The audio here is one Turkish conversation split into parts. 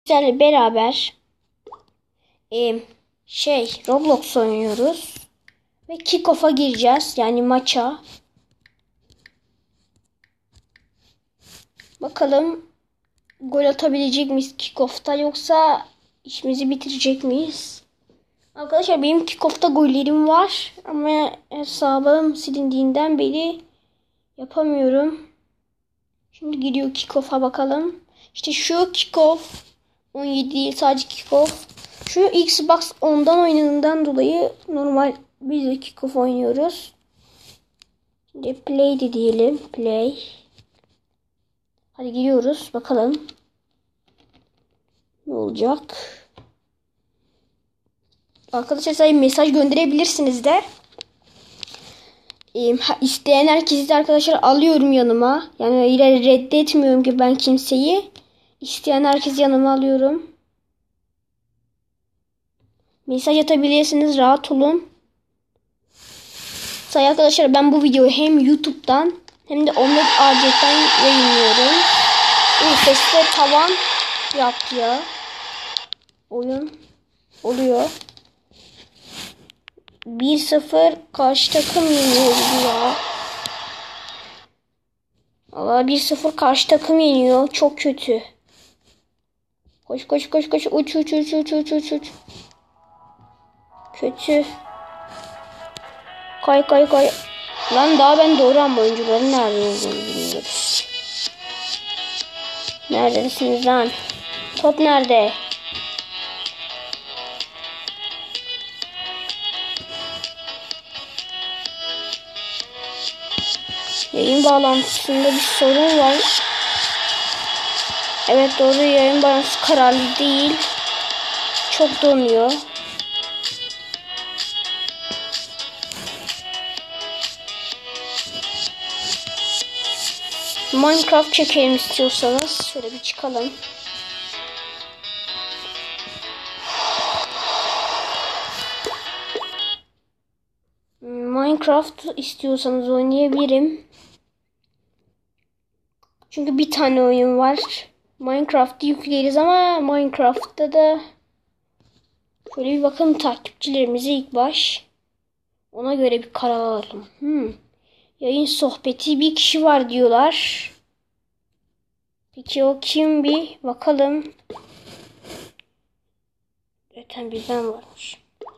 Sizlerle beraber Roblox oynuyoruz ve kickoff'a gireceğiz, yani maça. Bakalım gol atabilecek miyiz kickoff'ta, yoksa işimizi bitirecek miyiz? Arkadaşlar, benim kickoff'ta gollerim var ama hesabım silindiğinden beri yapamıyorum. Şimdi gidiyor kickoff'a, bakalım. İşte şu kickoff 17 değil, sadece kickoff. Şu Xbox 10'dan oynadığından dolayı normal biz de kickoff oynuyoruz. Şimdi play de diyelim. Play. Hadi giriyoruz. Bakalım ne olacak. Arkadaşlar, sayın mesaj gönderebilirsiniz de. İsteyen herkesi de arkadaşlar alıyorum yanıma. Yani öyle reddetmiyorum ki ben kimseyi. İsteyen herkesi yanıma alıyorum. Mesaj atabilirsiniz, rahat olun. Sayın arkadaşlar, ben bu videoyu hem YouTube'dan hem de Omlet AC'den yayınlıyorum. Sesle tavan yaptı ya. Oyun oluyor. 1-0 karşı takım yeniyor ya. Allah, 1-0 karşı takım yeniyor. Çok kötü. Koş koş koş koş. Uç uç uç uç uç uç uç. Kötü. Kay kay kay. Lan daha ben doğru ama oyuncuların nerede olduğunu bilmiyoruz. Neredesiniz lan? Top nerede? Yayın bağlantısında bir sorun var. Evet, doğru, yayın bağlantısı kararlı değil. Çok donuyor. Minecraft çekelim istiyorsanız. Şöyle bir çıkalım. Minecraft istiyorsanız oynayabilirim. Çünkü bir tane oyun var. Minecraft'ı yükleriz ama Minecraft'ta da şöyle bir bakalım takipçilerimize ilk baş. Ona göre bir karar alalım. Yayın sohbeti bir kişi var diyorlar. Peki o kim, bir bakalım. Zaten birden varmış.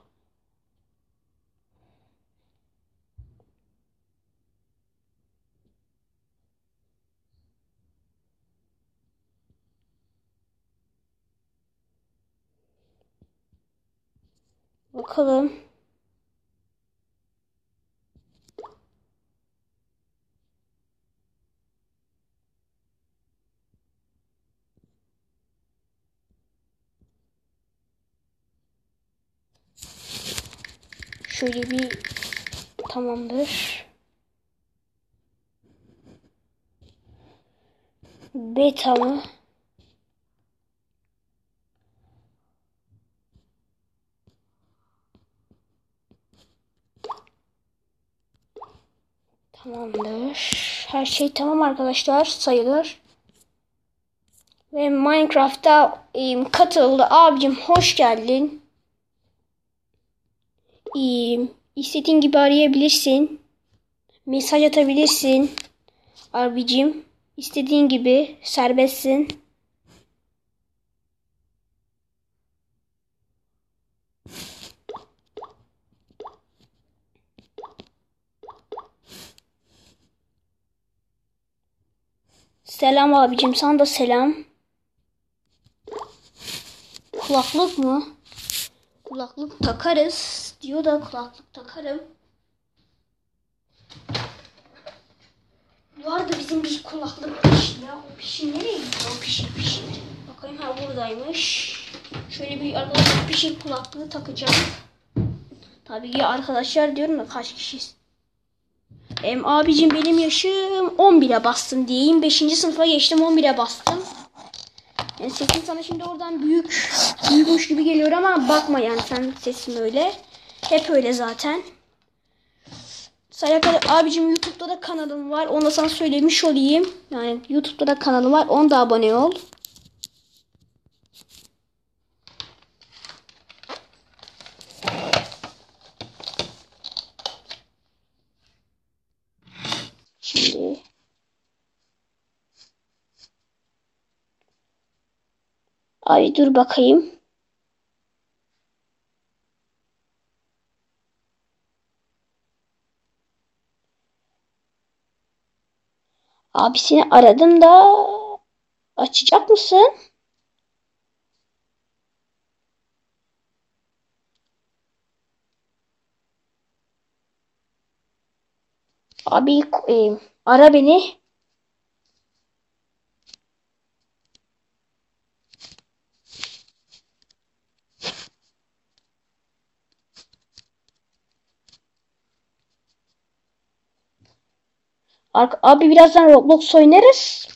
Bakalım. Şöyle bir tamamdır. Beta mı? Tamamdır. Her şey tamam arkadaşlar, sayılır. Ve Minecraft'ta katıldı. Abicim hoş geldin. İstediğin gibi arayabilirsin. Mesaj atabilirsin. Abicim istediğin gibi serbestsin. Selam abicim, sana da selam. Kulaklık mı? Kulaklık takarız diyor da kulaklık takarım. Vardı bizim bir kulaklık pişi ya. O pişi nereye gitti? O pişi. Bakayım, ha buradaymış. Şöyle bir arkadaşlar pişi kulaklığı takacağım. Tabii ki arkadaşlar diyorum da kaç kişiyiz? Abicim benim yaşım 11'e bastım diyeyim. 5. sınıfa geçtim, 11'e bastım. Yani sesim sana şimdi oradan büyükmüş gibi geliyor ama bakma, yani sen sesim öyle. Hep öyle zaten. Abicim YouTube'da da kanalım var. Onu da sana söylemiş olayım. Yani YouTube'da da kanalım var. Onu da abone ol. Abi dur bakayım. Abi seni aradım da açacak mısın? Abi ara beni. Abi birazdan Roblox oynarız.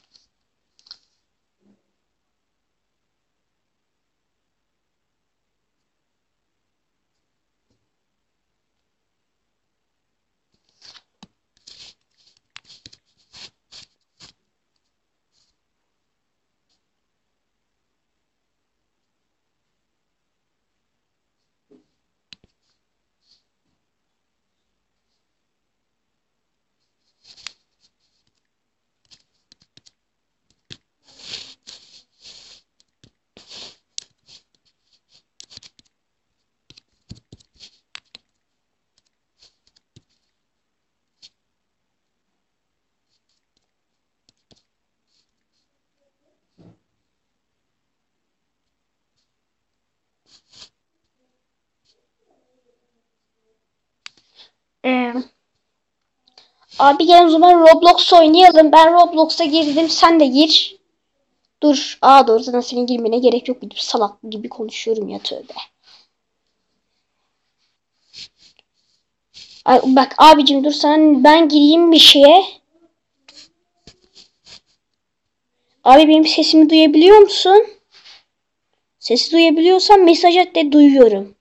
Ee, Abi gel o zaman Roblox oynayalım. Ben Roblox'a girdim. Sen de gir. Dur. Doğru zaten senin girmene gerek yok. Bir salak gibi konuşuyorum ya, tövbe. Bak abicim dur, ben gireyim bir şeye. Abi benim sesimi duyabiliyor musun? Sesi duyabiliyorsan mesaj at de, duyuyorum.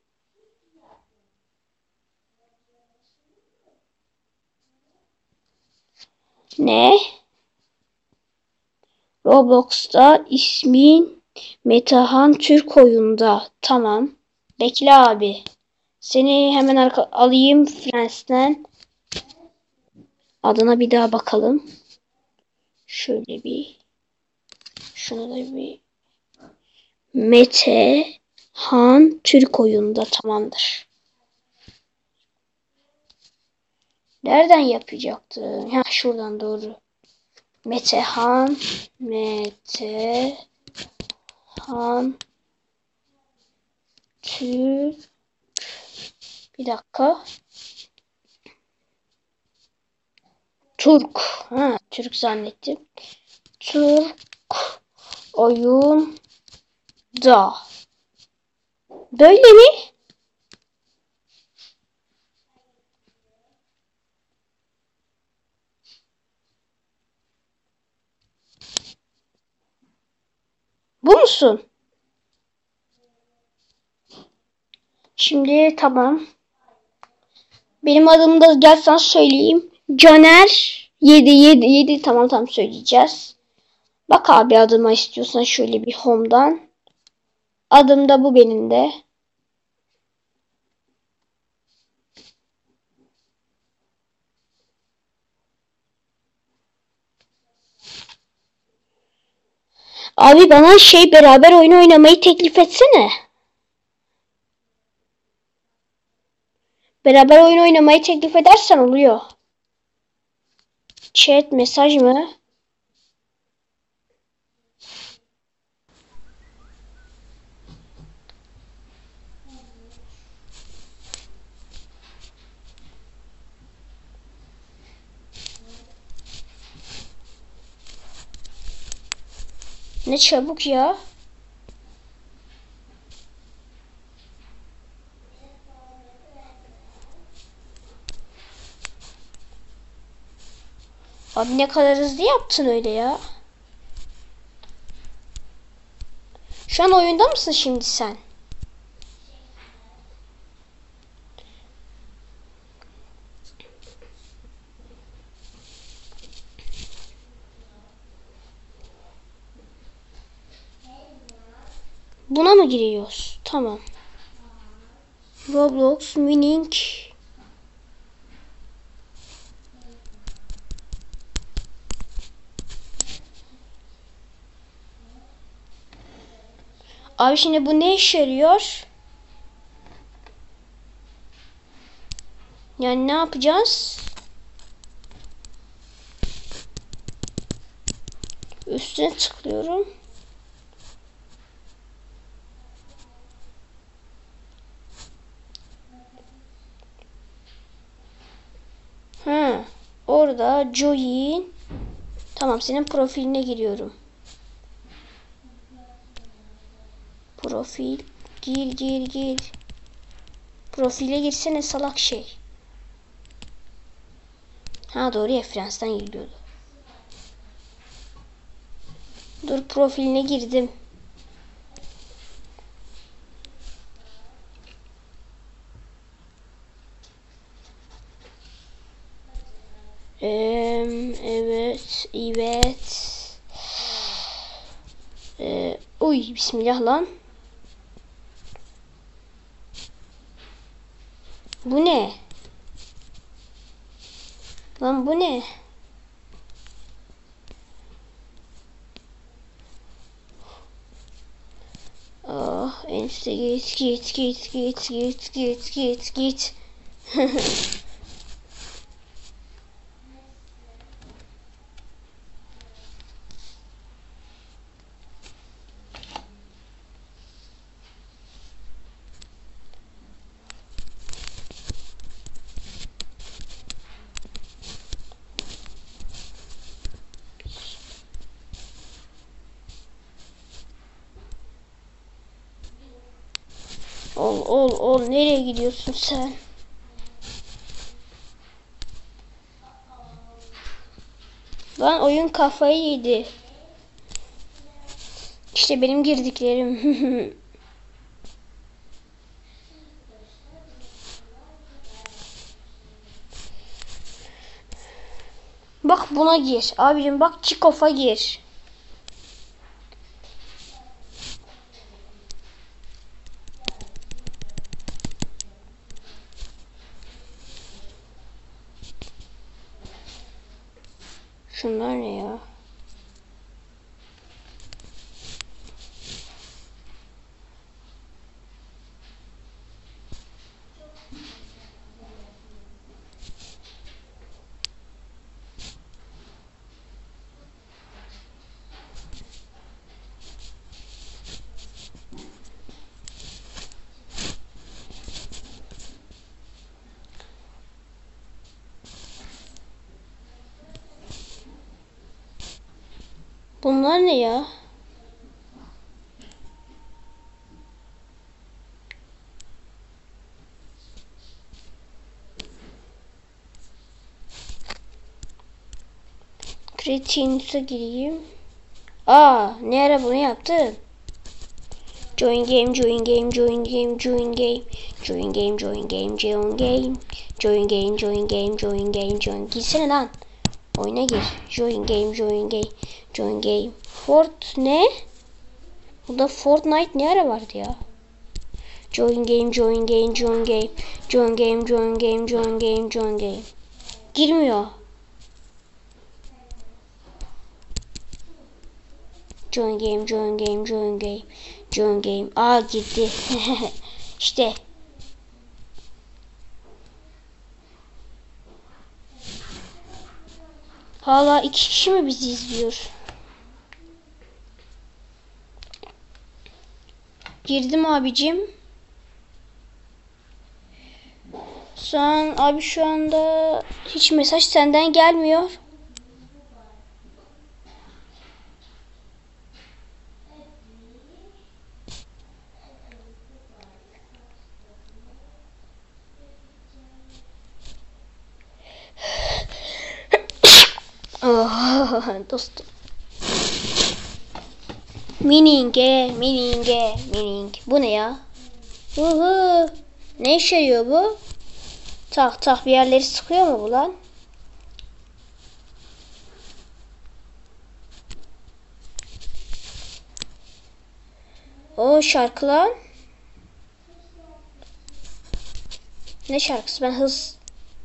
Ne? Roblox'ta ismin Metehan Türk oyunda. Tamam. Bekle abi. Seni hemen alayım Friends'ten. Adına bir daha bakalım. Şöyle bir. Şunu da bir. Metehan Türk oyunda, tamamdır. Nereden yapacaktı? Ha, şuradan doğru. Metehan Türk. Bir dakika. Türk. Ha, Türk zannettim. Türk oyunda. Böyle mi? Bu musun? Şimdi tamam. Benim adımı da gel sana söyleyeyim. Caner 7 tamam söyleyeceğiz. Bak abi, adıma istiyorsan şöyle bir home'dan. Adım da bu benim de. Abi bana beraber oyun oynamayı teklif etsene. Beraber oyun oynamayı teklif edersen oluyor. Chat mesaj mı? Ne çabuk ya. Abi ne kadar hızlı yaptın öyle ya. Şu an oyunda mısın şimdi sen? Buna mı giriyoruz? Tamam. Roblox Mining. Abi şimdi bu ne işe yarıyor? Yani ne yapacağız? Üstüne tıklıyorum. Ha, orada join. Tamam, senin profiline giriyorum. Profil. Gir. Profile girsene salak şey. Ha doğru ya, Fransa'dan geliyordu. Dur, profiline girdim. Evet. Uy bismillah lan. Bu ne? Lan bu ne? Ah, ense git. Ol. Nereye gidiyorsun sen? Lan oyun kafayı yedi. İşte benim girdiklerim. Bak buna gir. Abicim bak, Çikof'a gir. Şunlar ne ya? Bunlar ne ya? Creatine'e gireyim. Ne ara bunu yaptım? Join game. Gitsene lan. Oyuna gir. Join game. Fort ne? Burada Fortnite ne ara vardı ya? Join game. Girmiyor. Join game. Gitti. İşte. Hala 2 kişi mi bizi izliyor? Girdim abicim. Şu anda hiç mesaj senden gelmiyor. Dostum. Mining. Bu ne ya? Ne işe yarıyor bu? Tak bir yerleri sıkıyor mu bu lan? O şarkı lan. Ne şarkısı? Ben hız.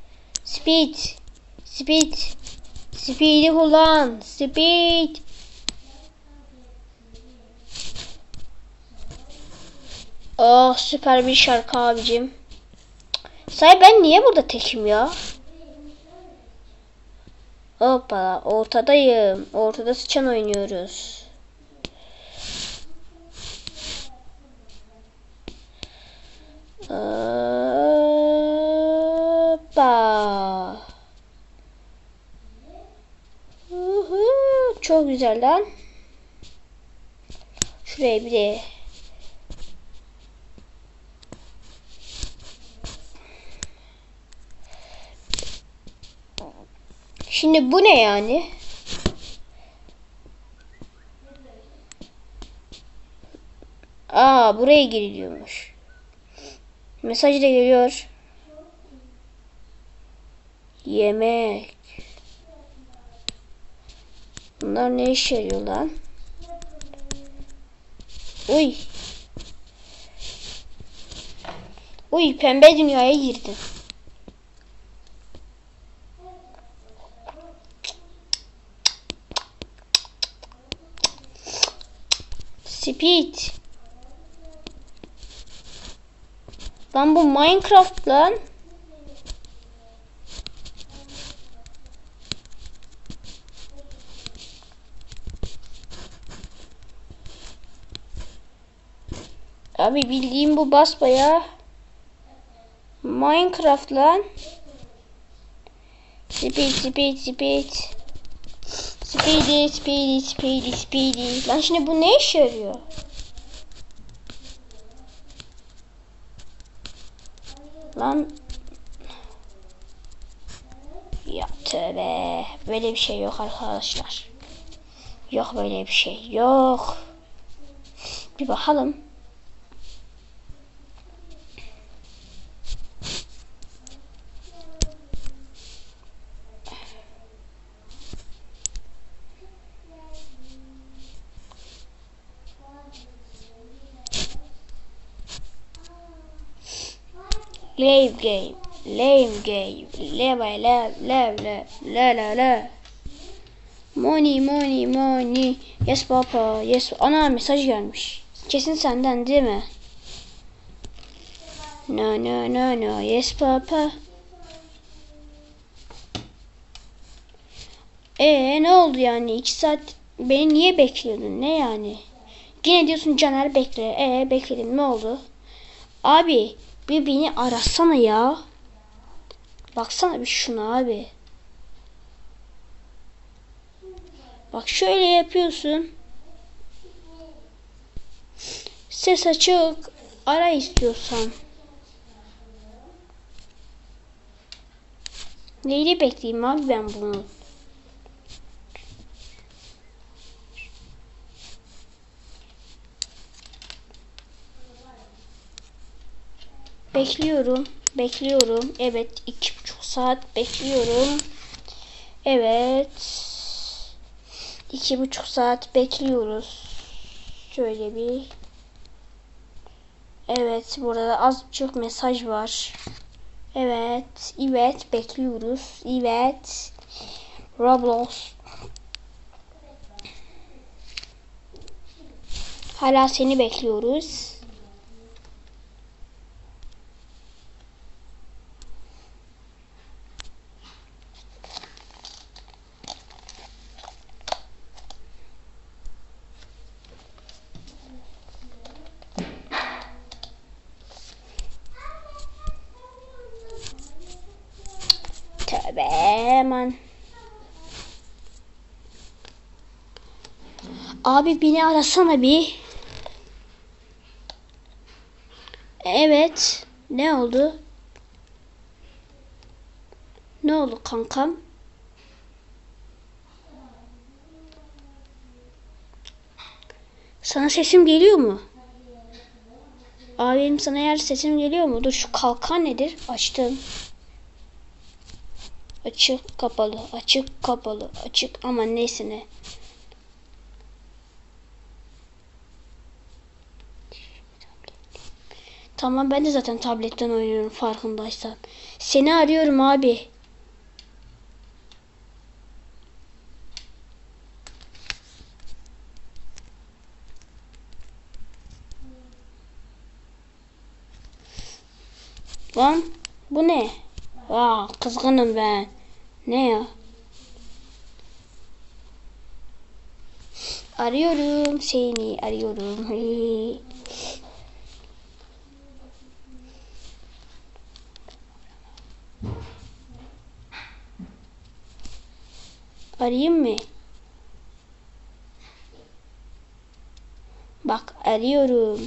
Speed'i kullan. Speed. Oh, süper bir şarkı abicim. Say, ben niye burada tekim ya? Hoppa, ortadayım. Ortada sıçan oynuyoruz. Hoppa. Çok güzel lan. Şuraya bir de şimdi bu ne yani? Aa, buraya giriliyormuş. Mesaj da geliyor. Yemek. Bunlar ne işe yarıyor lan? Uy. Uy, pembe dünyaya girdim. Speed. Lan bu Minecraft lan. Abi bildiğim bu basbayağı Minecraft lan. Speed. Speedy. Lan şimdi bu ne işe yarıyor? Lan. Ya tövbe. Böyle bir şey yok arkadaşlar. Yok böyle bir şey. Yok. Bir bakalım. Lame game. La. Money. Yes papa. Yes. Ana mesaj gelmiş. Kesin senden değil mi? No. Yes papa. Ne oldu yani? 2 saat beni niye bekliyordun? Ne yani? Yine diyorsun Caner bekle. Bekledim, ne oldu? Abi bir beni arasana ya. Baksana bir şuna abi. Bak şöyle yapıyorsun. Ses açık. Ara istiyorsan. Neyi bekleyeyim abi ben bunu? Bekliyorum. Evet, 2,5 saat bekliyorum. Evet. 2,5 saat bekliyoruz. Şöyle bir. Evet, burada az çok mesaj var. Evet bekliyoruz. Evet. Roblox. Hala seni bekliyoruz. Tövbe aman. Abi beni arasana bir. Evet. Ne oldu? Ne oldu kankam? Sana sesim geliyor mu? Abim sana eğer sesim geliyor mu? Dur, şu kalkan nedir? Açtım. Açık kapalı. Aman neyse ne. Tamam, ben de zaten tabletten oynuyorum farkındaysan. Seni arıyorum abi. Lan bu ne? Aa, kızgınım ben. Ne ya? Arıyorum seni, arıyorum. Arayayım mı? Bak arıyorum.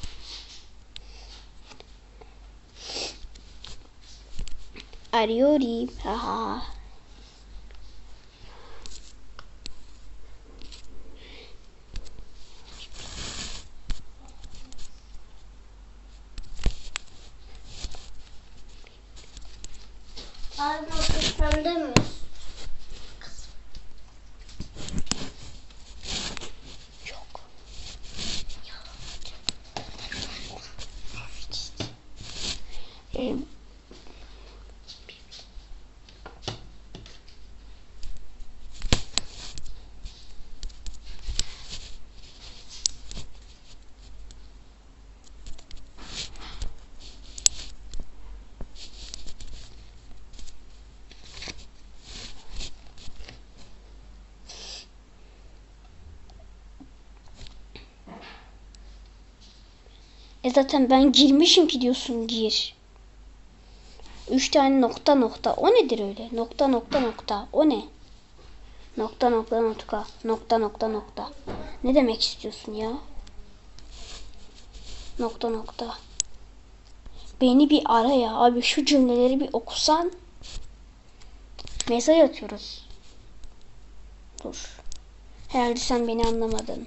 Arıyorum. Haha. Abi sende mi? Çok. Ee, zaten ben girmişim ki diyorsun gir. 3 tane nokta nokta. O nedir öyle? Nokta nokta nokta. O ne? Nokta nokta nokta. Nokta nokta nokta. Ne demek istiyorsun ya? Nokta nokta. Beni bir ara ya. Abi şu cümleleri bir okusan. Mesaj atıyoruz. Dur. Herhalde sen beni anlamadın.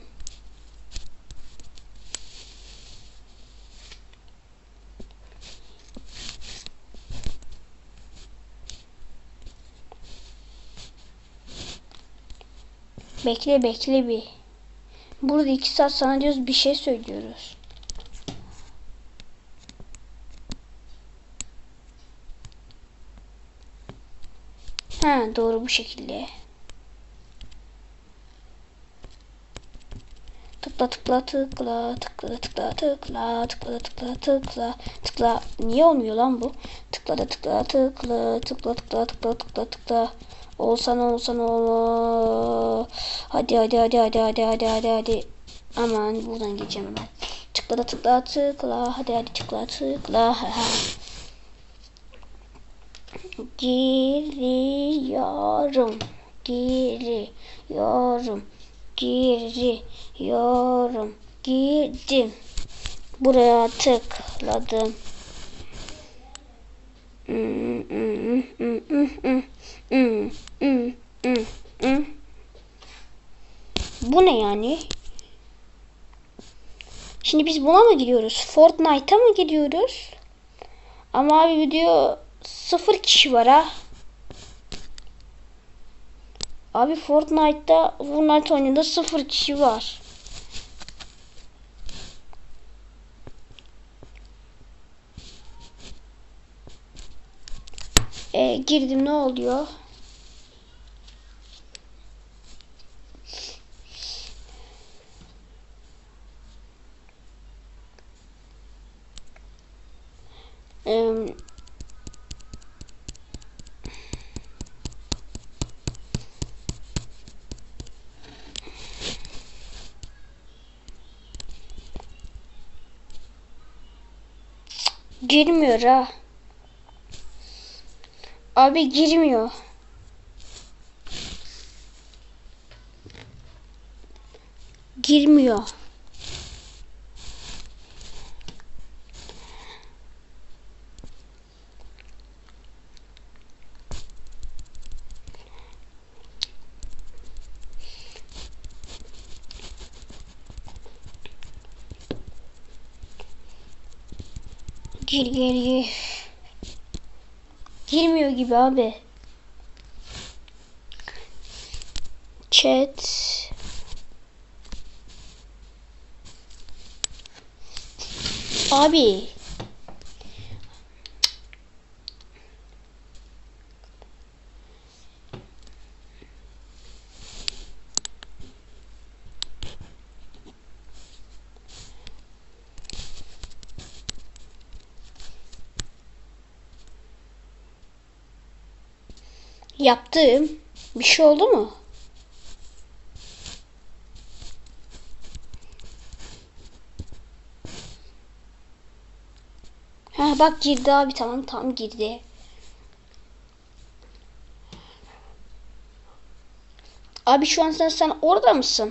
Bekle bekle bir. Burada 2 saat sana diyoruz bir şey söylüyoruz. Ha doğru bu şekilde. Tıkla tıkla tıkla tıkla tıkla tıkla tıkla tıkla tıkla tıkla. Niye olmuyor lan bu? Tıkla da tıkla tıkla tıkla tıkla tıkla tıkla tıkla. Olsan ol. Hadi hadi hadi hadi hadi hadi hadi hadi. Aman buradan geçeceğim hemen. Tıkla da tıkla tıkla. Hadi hadi tıkla tıkla. Giriyorum. Giriyorum. Giriyorum. Girdim. Buraya tıkladım. Bu ne yani? Şimdi biz buna mı gidiyoruz? Fortnite'a mı gidiyoruz? Ama abi video 0 kişi var ha. Abi Fortnite oyununda 0 kişi var. Girdim ne oluyor? Girmiyor ha. Abi girmiyor. Girmiyor. Gir. Girmiyor gibi abi. Chat. Abi. Yaptım. Bir şey oldu mu? Ha bak girdi abi, tamam girdi. Abi şu an sen orada mısın?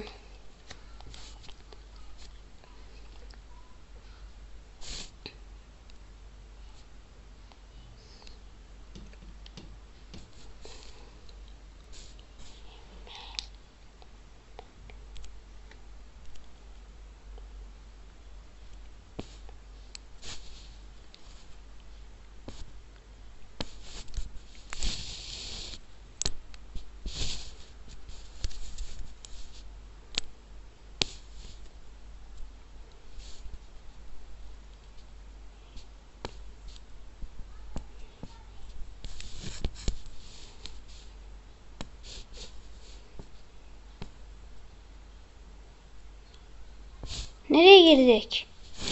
Nereye girdik?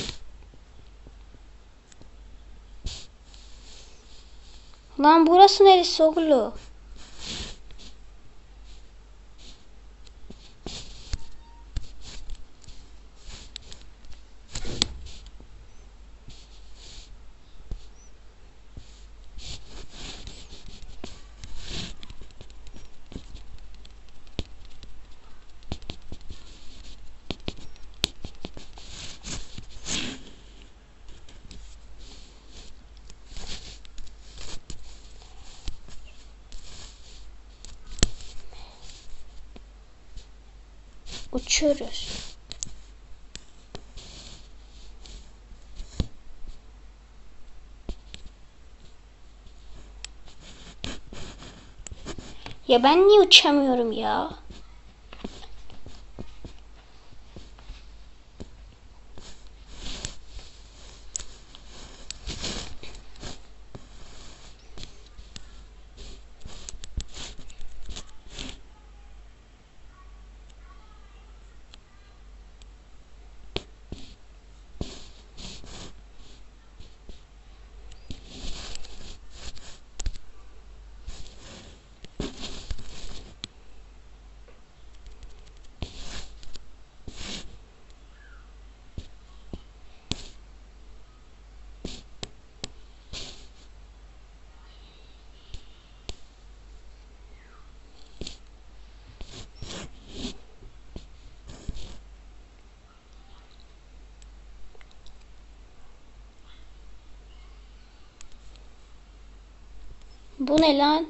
Lan burası neresi oğlum? Uçuyoruz. Ya ben niye uçamıyorum ya? Bu ne lan?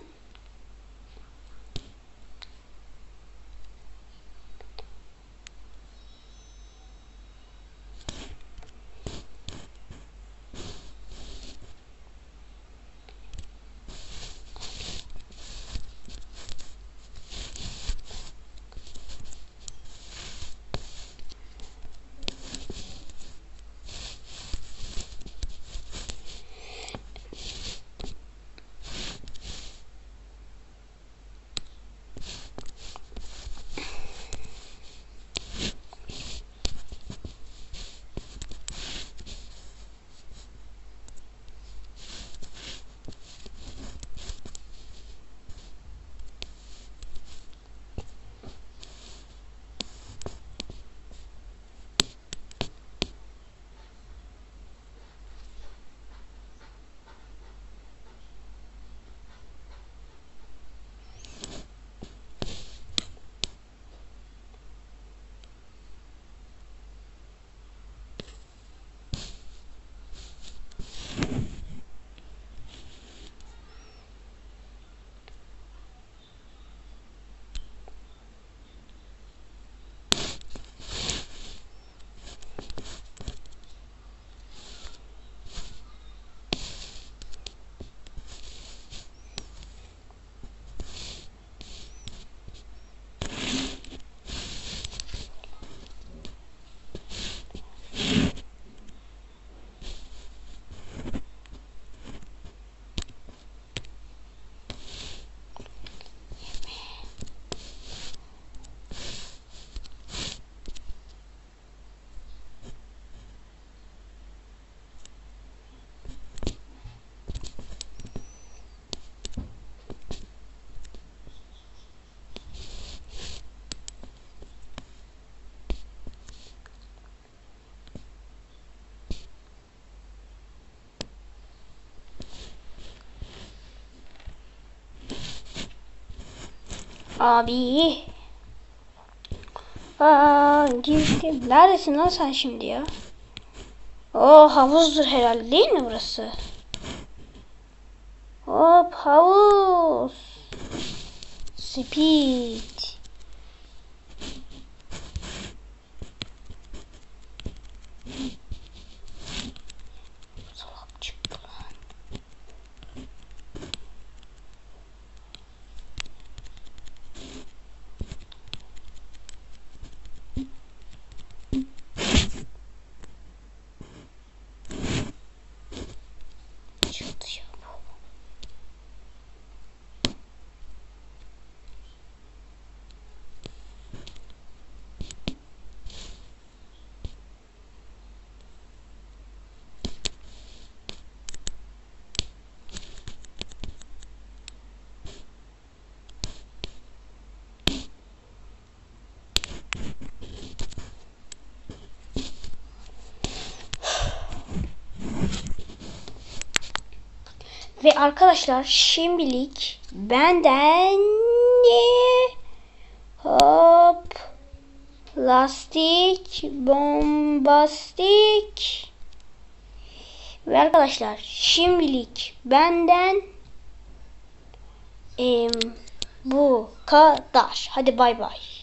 Abi. Aa, girdim. Neredesin lan sen şimdi ya? O havuzdur herhalde, değil mi burası? Hop, havuz. Speed. Salak çıktı lan. Çıktı ya bu. Ve arkadaşlar şimdilik benden hop lastik bombastik ve arkadaşlar şimdilik benden bu kadar. Hadi bay bay.